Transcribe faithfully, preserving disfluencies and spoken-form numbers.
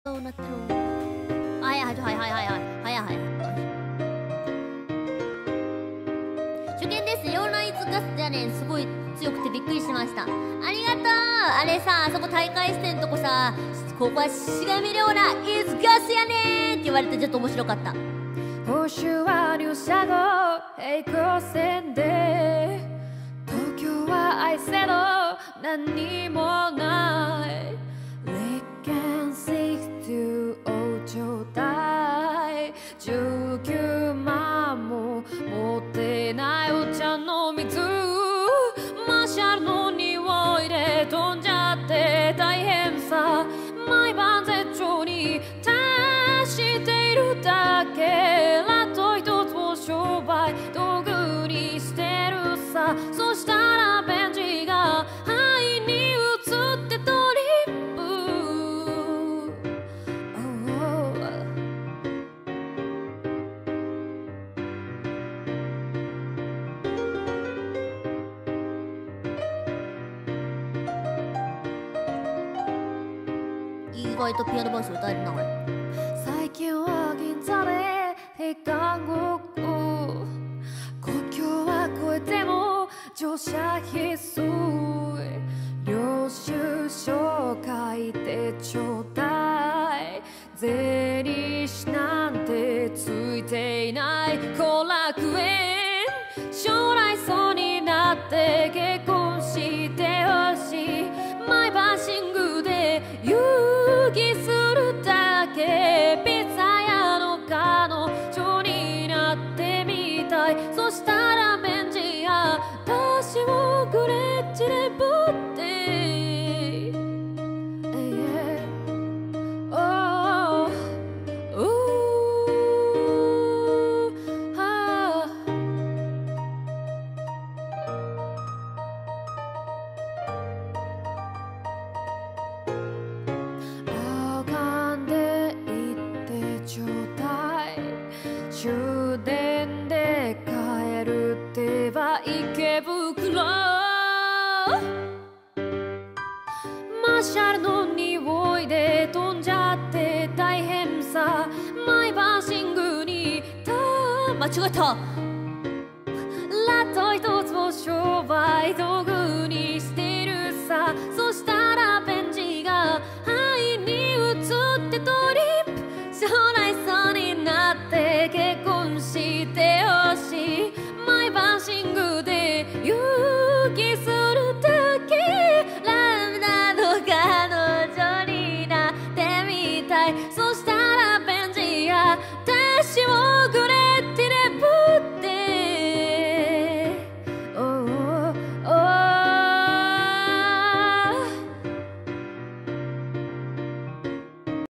そうなってる。はいはいはいはいはいはいはいはい。初見です。両ライツガスじゃねんすごい強くてびっくりしました。ありがとう。あれさ、あそこ大会してんとこさ、ここはしがみレオナイズガスやねんって言われてちょっと面白かった。 報酬は入社後平行線で東京は愛せど何にもない立憲シックスをちょうだいじゅうきゅうまんも持ってないお茶の水マシャルの匂いで飛んじゃって大変さ毎晩絶頂に達しているだけラット一つを商売道具にしてるさそしたらベンチが肺に移ってトリップ、oh. 意外とピアノバース歌えるな俺。 最近は銀座で閉館ごっこ国境は越えても乗車必須領収書書いてちょうだい税理士なんてついていない後楽園将来そうになって結婚してほしい毎晩寝具で遊戯するだけピザ屋の彼女になってみたいそしたらベンチや私をグレッチでぶって、yeah. Oh, ooh, ah. あがんでいってちょうだい終電で帰るってば池袋マシャルの匂いで飛んじゃって大変さ毎晩寝具にた間違えた。 ラット一つを商売道具にしてるさそしたらベンチが肺に移ってトリップ将来そうになって結婚してほしい毎晩寝具で遊戯するだけラムダの彼女になってみたいそした